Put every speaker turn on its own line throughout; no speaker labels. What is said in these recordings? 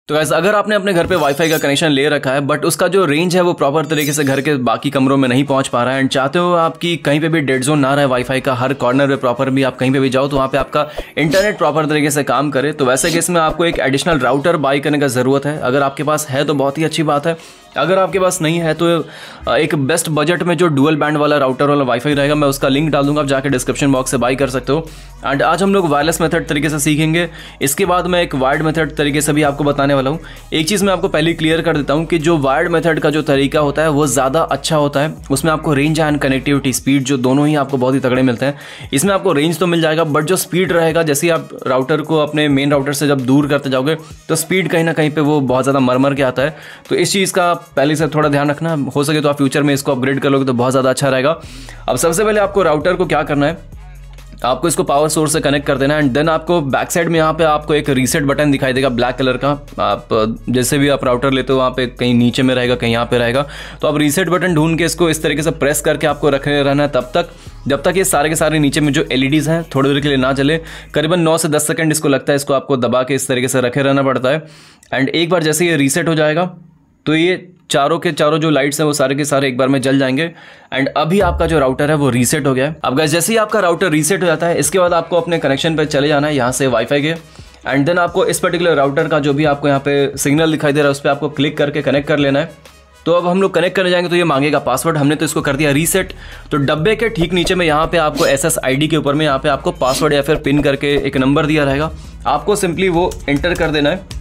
तो गाइस अगर आपने अपने घर पे वाईफाई का कनेक्शन ले रखा है बट उसका जो रेंज है वो प्रॉपर तरीके से घर के बाकी कमरों में नहीं पहुंच पा रहा है एंड चाहते हो आपकी कहीं पे भी डेड जोन ना रहे वाईफाई का, हर कॉर्नर पे प्रॉपर भी आप कहीं पे भी जाओ तो वहाँ पे आपका इंटरनेट प्रॉपर तरीके से काम करे, तो वैसे केस में आपको एक एडिशनल राउटर बाई करने का ज़रूरत है। अगर आपके पास है तो बहुत ही अच्छी बात है, अगर आपके पास नहीं है तो एक बेस्ट बजट में जो डुअल बैंड वाला राउटर वाला वाईफाई रहेगा मैं उसका लिंक डाल दूंगा, आप जाके डिस्क्रिप्शन बॉक्स से बाई कर सकते हो। एंड आज हम लोग वायरलेस मेथड तरीके से सीखेंगे, इसके बाद मैं एक वायर्ड मेथड तरीके से भी आपको बताने वाला हूँ। एक चीज़ मैं आपको पहले क्लियर कर देता हूँ कि जो वायर्ड मेथड का जो तरीका होता है वो ज़्यादा अच्छा होता है, उसमें आपको रेंज एंड कनेक्टिविटी स्पीड जो दोनों ही आपको बहुत ही तगड़े मिलते हैं। इसमें आपको रेंज तो मिल जाएगा बट जो स्पीड रहेगा, जैसे ही आप राउटर को अपने मेन राउटर से जब दूर करते जाओगे तो स्पीड कहीं ना कहीं पे वो बहुत ज़्यादा मरमर के आता है। तो इस चीज़ का पहले से थोड़ा ध्यान रखना, हो सके तो आप फ्यूचर में इसको अपग्रेड कर लोगे तो बहुत ज़्यादा अच्छा रहेगा। अब सबसे पहले आपको राउटर को क्या करना है, आपको इसको पावर सोर्स से कनेक्ट कर देना है एंड देन आपको बैक साइड में यहाँ पे आपको एक रीसेट बटन दिखाई देगा ब्लैक कलर का। आप जैसे भी आप राउटर लेते हो वहाँ पे कहीं नीचे में रहेगा कहीं यहाँ पे रहेगा, तो आप रीसेट बटन ढूंढ के इसको इस तरीके से प्रेस करके आपको रखे रहना है तब तक जब तक ये सारे के सारे नीचे में जो LEDs हैं थोड़ी देर के लिए ना जले। करीबन 9 से 10 सेकंड इसको लगता है, इसको आपको दबा के इस तरीके से रखे रहना पड़ता है। एंड एक बार जैसे ये रीसेट हो जाएगा तो ये चारों के चारों जो लाइट्स हैं वो सारे के सारे एक बार में जल जाएंगे एंड अभी आपका जो राउटर है वो रीसेट हो गया है। अब गाइस जैसे ही आपका राउटर रीसेट हो जाता है इसके बाद आपको अपने कनेक्शन पे चले जाना है यहाँ से वाईफाई के, एंड देन आपको इस पर्टिकुलर राउटर का जो भी आपको यहाँ पे सिग्नल दिखाई दे रहा है उस पर आपको क्लिक करके कनेक्ट कर लेना है। तो अब हम लोग कनेक्ट करने जाएंगे तो ये मांगेगा पासवर्ड, हमने तो इसको कर दिया रीसेट। तो डब्बे के ठीक नीचे में यहाँ पे आपको SSID के ऊपर में यहाँ पे आपको पासवर्ड या फिर पिन करके एक नंबर दिया रहेगा, आपको सिंपली वो एंटर कर देना है।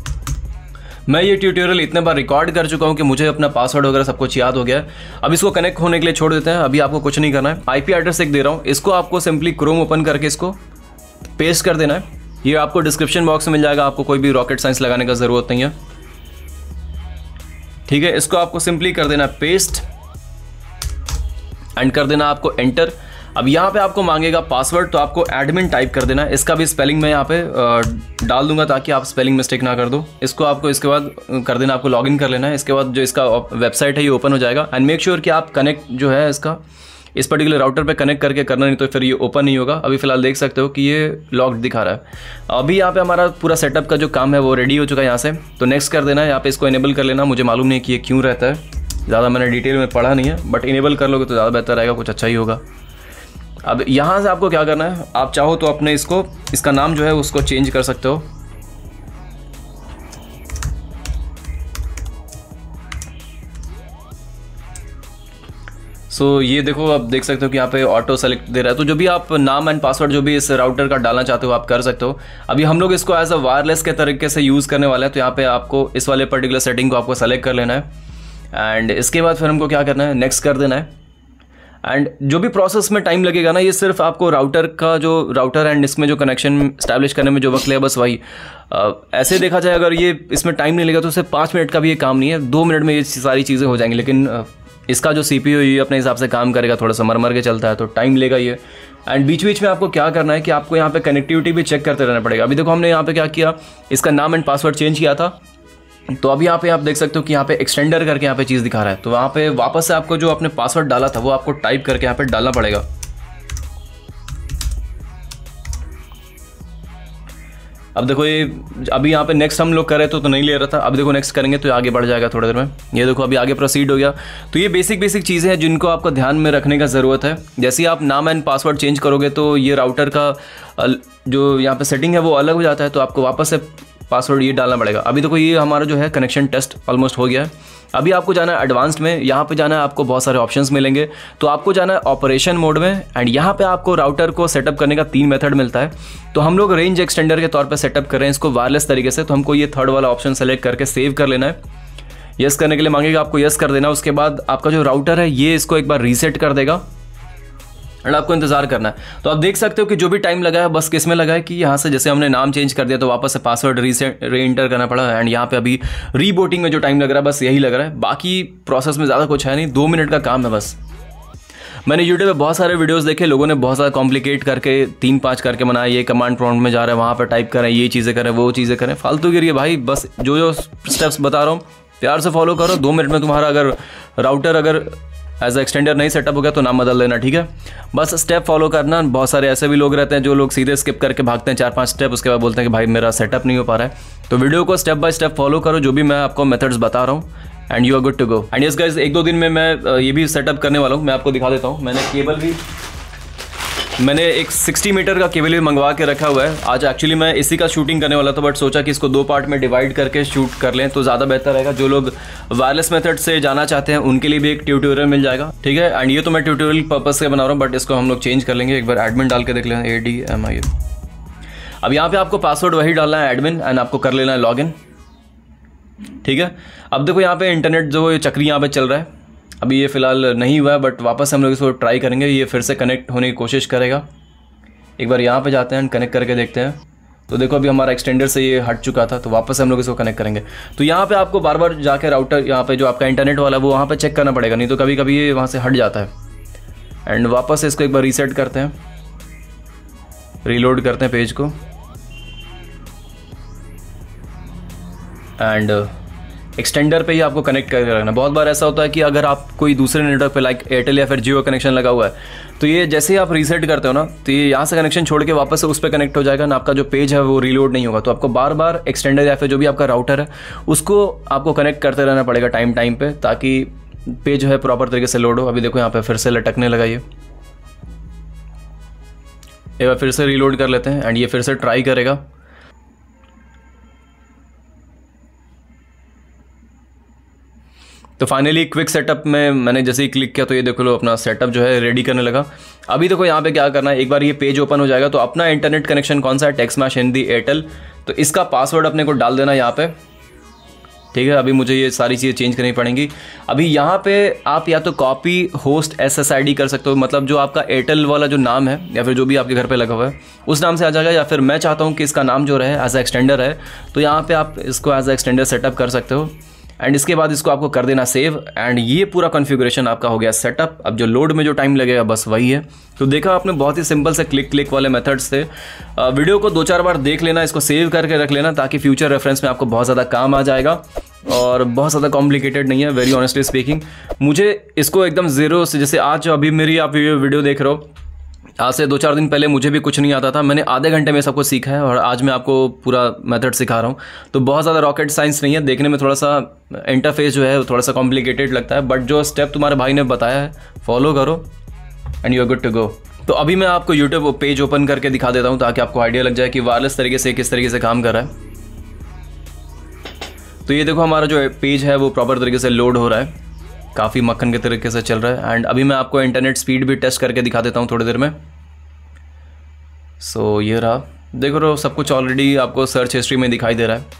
मैं ये ट्यूटोरियल इतने बार रिकॉर्ड कर चुका हूँ कि मुझे अपना पासवर्ड वगैरह सब कुछ याद हो गया है। अब इसको कनेक्ट होने के लिए छोड़ देते हैं, अभी आपको कुछ नहीं करना है। IP एड्रेस एक दे रहा हूँ, इसको आपको सिंपली क्रोम ओपन करके इसको पेस्ट कर देना है। ये आपको डिस्क्रिप्शन बॉक्स में मिल जाएगा, आपको कोई भी रॉकेट साइंस लगाने का ज़रूरत नहीं है, ठीक है। इसको आपको सिंपली कर देना पेस्ट एंड कर देना आपको एंटर। अब यहाँ पे आपको मांगेगा पासवर्ड, तो आपको एडमिन टाइप कर देना है। इसका भी स्पेलिंग मैं यहाँ पे डाल दूंगा ताकि आप स्पेलिंग मिस्टेक ना कर दो। इसको आपको इसके बाद कर देना, आपको लॉगिन कर लेना है। इसके बाद जो इसका वेबसाइट है ये ओपन हो जाएगा एंड मेक श्योर कि आप कनेक्ट जो है इसका इस पर्टिकुलर राउटर पे कनेक्ट करके करना, नहीं तो फिर ये ओपन नहीं होगा। अभी फिलहाल देख सकते हो कि ये लॉक्ड दिखा रहा है। अभी यहाँ पे हमारा पूरा सेटअप का जो काम है वो रेडी हो चुका है यहाँ से, तो नेक्स्ट कर देना है। यहाँ पे इसको इनेबल कर लेना। मुझे मालूम नहीं कि ये क्यों रहता है, ज़्यादा मैंने डिटेल में पढ़ा नहीं है, बट इनेबल कर लोगे तो ज़्यादा बेहतर रहेगा, कुछ अच्छा ही होगा। अब यहाँ से आपको क्या करना है, आप चाहो तो अपने इसका नाम जो है उसको चेंज कर सकते हो। सो ये देखो, आप देख सकते हो कि यहाँ पे ऑटो सेलेक्ट दे रहा है, तो जो भी आप नाम एंड पासवर्ड जो भी इस राउटर का डालना चाहते हो आप कर सकते हो। अभी हम लोग इसको एज अ वायरलेस के तरीके से यूज़ करने वाले हैं, तो यहाँ पे आपको इस वाले पर्टिकुलर सेटिंग को आपको सेलेक्ट कर लेना है एंड इसके बाद फिर हमको क्या करना है, नेक्स्ट कर देना है। एंड जो भी प्रोसेस में टाइम लगेगा ना, ये सिर्फ आपको राउटर एंड इसमें जो कनेक्शन स्टैब्लिश करने में जो वक्त लगेगा बस वही। ऐसे देखा जाए अगर ये इसमें टाइम नहीं लगेगा तो सिर्फ 5 मिनट का भी ये काम नहीं है, 2 मिनट में ये सारी चीज़ें हो जाएंगी। लेकिन इसका जो CPU ये अपने हिसाब से काम करेगा, थोड़ा सा मर के चलता है तो टाइम लेगा ये। एंड बीच बीच में आपको क्या करना है कि आपको यहाँ पे कनेक्टिविटी भी चेक करते रहना पड़ेगा। अभी देखो हमने यहाँ पे क्या किया, इसका नाम एंड पासवर्ड चेंज किया था, तो अभी यहाँ पे आप देख सकते हो कि यहाँ पे एक्सटेंडर करके यहाँ पे चीज़ दिखा रहा है, तो वहाँ पे वापस से आपको जो आपने पासवर्ड डाला था वो आपको टाइप करके यहाँ पे डालना पड़ेगा। अब देखो ये अभी यहाँ पे नेक्स्ट हम लोग कर रहे थे तो नहीं ले रहा था, अब देखो नेक्स्ट करेंगे तो आगे बढ़ जाएगा थोड़ी देर में। ये देखो अभी आगे प्रोसीड हो गया। तो ये बेसिक चीज़ें हैं जिनको आपको ध्यान में रखने का ज़रूरत है। जैसे ही आप नाम एंड पासवर्ड चेंज करोगे तो ये राउटर का जो यहाँ पे सेटिंग है वो अलग हो जाता है, तो आपको वापस से पासवर्ड ये डालना पड़ेगा। अभी देखो ये हमारा जो है कनेक्शन टेस्ट ऑलमोस्ट हो गया है। अभी आपको जाना है एडवांस्ड में, यहाँ पे जाना है, आपको बहुत सारे ऑप्शंस मिलेंगे, तो आपको जाना है ऑपरेशन मोड में एंड यहाँ पे आपको राउटर को सेटअप करने का 3 मेथड मिलता है। तो हम लोग रेंज एक्सटेंडर के तौर पे सेटअप कर रहे हैं इसको वायरलेस तरीके से, तो हमको ये 3rd वाला ऑप्शन सेलेक्ट करके सेव कर लेना है। यस करने के लिए मांगेगा, आपको यस कर देना। उसके बाद आपका जो राउटर है ये इसको एक बार रीसेट कर देगा एंड आपको इंतजार करना है। तो आप देख सकते हो कि जो भी टाइम लगा है बस किस में लगा है कि यहाँ से जैसे हमने नाम चेंज कर दिया तो वापस से पासवर्ड री एंटर करना पड़ा एंड यहाँ पे अभी रीबूटिंग में जो टाइम लग रहा है बस यही लग रहा है। बाकी प्रोसेस में ज़्यादा कुछ है नहीं, 2 मिनट का काम है बस। मैंने यूट्यूब पे बहुत सारे वीडियोस देखे, लोगों ने बहुत ज़्यादा कॉम्प्लिकेट करके 3-5 करके बनाया, ये कमांड प्रॉम्प्ट में जा रहे हैं, वहाँ पर टाइप करें, ये चीज़ें करें, वो चीज़ें करें, फालतू गिरी है भाई। बस जो स्टेप्स बता रहा हूँ प्यार से फॉलो करो, 2 मिनट में तुम्हारा अगर राउटर एज एक्सटेंडर नहीं सेटअप हो गया तो नाम बदल देना, ठीक है। बस स्टेप फॉलो करना। बहुत सारे ऐसे भी लोग रहते हैं जो लोग सीधे स्किप करके भागते हैं 4-5 स्टेप, उसके बाद बोलते हैं कि भाई मेरा सेटअप नहीं हो पा रहा है। तो वीडियो को स्टेप बाय स्टेप फॉलो करो, जो भी मैं आपको मेथड्स बता रहा हूँ, and you are good to go. And yes guys, 1-2 दिन में मैं ये भी सेटअप करने वाला हूँ। मैं आपको दिखा देता हूँ। मैंने एक 60 मीटर का केबल भी मंगवा के रखा हुआ है। आज एक्चुअली मैं इसी का शूटिंग करने वाला था, बट सोचा कि इसको 2 पार्ट में डिवाइड करके शूट कर लें तो ज़्यादा बेहतर रहेगा। जो लोग वायरलेस मेथड से जाना चाहते हैं उनके लिए भी एक ट्यूटोरियल मिल जाएगा, ठीक है। एंड ये तो मैं ट्यूटोरियल पर्पस से बना रहा हूँ, बट इसको हम लोग चेंज कर लेंगे। एक बार एडमिन डाल के देख लें, ADMIN। अब यहाँ पे आपको पासवर्ड वही डालना है, एडमिन, एंड आपको कर लेना है लॉगिन, ठीक है। अब देखो यहाँ पे इंटरनेट जो चक्री यहाँ पे चल रहा है, अभी ये फिलहाल नहीं हुआ है, बट वापस हम लोग इसको ट्राई करेंगे। ये फिर से कनेक्ट होने की कोशिश करेगा। एक बार यहाँ पे जाते हैं, कनेक्ट करके देखते हैं। तो देखो अभी हमारा एक्सटेंडर से ये हट चुका था, तो वापस हम लोग इसको कनेक्ट करेंगे। तो यहाँ पे आपको बार बार जाके राउटर यहाँ पे जो आपका इंटरनेट वाला वो वहाँ पे चेक करना पड़ेगा, नहीं तो कभी कभी ये वहाँ से हट जाता है। एंड वापस इसको एक बार रीसेट करते हैं, रीलोड करते हैं पेज को, एंड एक्सटेंडर पे ही आपको कनेक्ट करके रखना। बहुत बार ऐसा होता है कि अगर आप कोई दूसरे नेटवर्क पे लाइक एयरटेल या फिर जियो कनेक्शन लगा हुआ है, तो ये जैसे ही आप रीसेट करते हो ना, तो ये यहाँ से कनेक्शन छोड़ के वापस से उस पर कनेक्ट हो जाएगा ना, आपका जो पेज है वो रीलोड नहीं होगा। तो आपको बार बार एक्सटेंडर या फिर जो भी आपका राउटर है उसको आपको कनेक्ट करते रहना पड़ेगा टाइम टाइम पे, ताकि पेज जो है प्रॉपर तरीके से लोड हो। अभी देखो यहाँ पे फिर से लटकने लगा ये। एक बार फिर से रीलोड कर लेते हैं, एंड ये फिर से ट्राई करेगा। तो फाइनली क्विक सेटअप में मैंने जैसे ही क्लिक किया तो ये देखो लो अपना सेटअप जो है रेडी करने लगा। अभी देखो यहाँ पे क्या करना है, एक बार ये पेज ओपन हो जाएगा तो अपना इंटरनेट कनेक्शन कौन सा है, टेक्समैश हिंदी एयरटेल, तो इसका पासवर्ड अपने को डाल देना यहाँ पे, ठीक है। अभी मुझे ये सारी चीज़ें चेंज करनी पड़ेंगी। अभी यहाँ पे आप या तो कॉपी होस्ट SSID कर सकते हो, मतलब जो आपका एयरटेल वाला जो नाम है या फिर जो भी आपके घर पे लगा हुआ है उस नाम से आ जाएगा, या फिर मैं चाहता हूँ कि इसका नाम जो रहे एज ए एक्सटेंडर है, तो यहाँ पे आप इसको एज ए एक्सटेंडर सेटअप कर सकते हो। एंड इसके बाद इसको आपको कर देना सेव, एंड ये पूरा कॉन्फ़िगरेशन आपका हो गया सेटअप। अब जो लोड में जो टाइम लगेगा बस वही है। तो देखा आपने, बहुत ही सिंपल से क्लिक वाले मेथड्स थे। वीडियो को 2-4 बार देख लेना, इसको सेव करके रख लेना, ताकि फ्यूचर रेफरेंस में आपको बहुत ज़्यादा काम आ जाएगा। और बहुत ज़्यादा कॉम्प्लिकेटेड नहीं है, वेरी ऑनेस्टली स्पीकिंग। मुझे इसको एकदम ज़ीरो से, जैसे आज अभी मेरी आप वीडियो देख रहे हो, आज से 2-4 दिन पहले मुझे भी कुछ नहीं आता था, मैंने आधे घंटे में सब कुछ सीखा है, और आज मैं आपको पूरा मेथड सिखा रहा हूँ। तो बहुत ज़्यादा रॉकेट साइंस नहीं है, देखने में थोड़ा सा इंटरफेस जो है थोड़ा सा कॉम्प्लिकेटेड लगता है, बट जो स्टेप तुम्हारे भाई ने बताया है फॉलो करो and you are good to go. तो अभी मैं आपको यूट्यूब पेज ओपन करके दिखा देता हूँ, ताकि आपको आइडिया लग जाए कि वायरलेस तरीके से किस तरीके से काम कर रहा है। तो ये देखो हमारा जो पेज है वो प्रॉपर तरीके से लोड हो रहा है, काफ़ी मक्खन के तरीके से चल रहा है। एंड अभी मैं आपको इंटरनेट स्पीड भी टेस्ट करके दिखा देता हूँ थोड़ी देर में। सो ये रहा, देखो रहो सब कुछ ऑलरेडी आपको सर्च हिस्ट्री में दिखाई दे रहा है।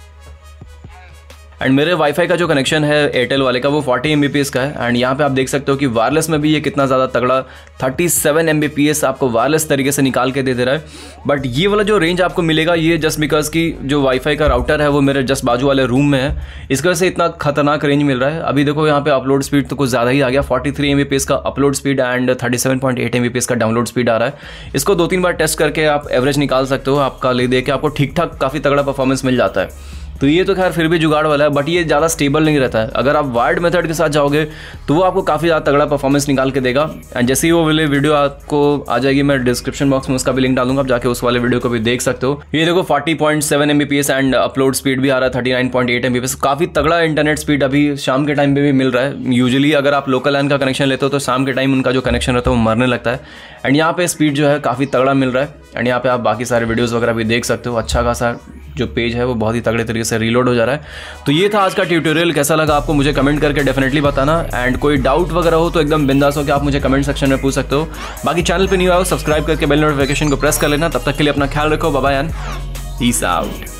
एंड मेरे वाईफाई का जो कनेक्शन है एयरटेल वाले का वो 40 Mbps का है। एंड यहाँ पे आप देख सकते हो कि वायरलेस में भी ये कितना ज़्यादा तगड़ा 37 Mbps आपको वायरलेस तरीके से निकाल के दे दे रहा है। बट ये वाला जो रेंज आपको मिलेगा ये जस्ट बिकॉज कि जो वाईफाई का राउटर है वो मेरे जस्ट बाजू वाले रूम में है, इस वजह से इतना खतरनाक रेंज मिल रहा है। अभी देखो यहाँ पे अपलोड स्पीड तो कुछ ज़्यादा ही आ गया, 43 Mbps का अपलोड स्पीड एंड 37.8 Mbps का डाउनलोड स्पीड आ रहा है। इसको 2-3 बार टेस्ट करके आप एवरेज निकाल सकते हो, आपका ले दे के आपको ठीक ठाक काफ़ी तगड़ा परफॉर्मेंस मिल जाता है। तो ये तो खैर फिर भी जुगाड़ वाला है, बट ये ज़्यादा स्टेबल नहीं रहता है। अगर आप वायर्ड मेथड के साथ जाओगे तो वो आपको काफ़ी ज़्यादा तगड़ा परफॉर्मेंस निकाल के देगा। एंड जैसे ही वो वाले वीडियो आपको आ जाएगी, मैं डिस्क्रिप्शन बॉक्स में उसका भी लिंक डालूंगा, आप जाके उस वाले वीडियो को भी देख सकते हो। ये देखो 40.7 Mbps एंड अपलोड स्पीड भी आ रहा है 39.8 Mbps। काफ़ी तगड़ा इंटरनेट स्पीड अभी शाम के टाइम पे भी मिल रहा है। यूजुअली अगर आप लोकल लाइन का कनेक्शन लेते हो तो शाम के टाइम उनका जो कनेक्शन रहता है वो मरने लगता है। एंड यहाँ पे स्पीड जो है काफ़ी तगड़ा मिल रहा है। एंड यहाँ पे आप बाकी सारे वीडियोज़ वगैरह भी देख सकते हो। अच्छा खासा जो पेज है वो बहुत ही तगड़े तरीके से रीलोड हो जा रहा है। तो ये था आज का ट्यूटोरियल, कैसा लगा आपको मुझे कमेंट करके डेफिनेटली बताना। एंड कोई डाउट वगैरह हो तो एकदम बिंदास हो कि आप मुझे कमेंट सेक्शन में पूछ सकते हो। बाकी चैनल पे न्यू आओ, सब्सक्राइब करके बेल नोटिफिकेशन को प्रेस कर लेना। तब तक के लिए अपना ख्याल रखो, bye bye and peace out.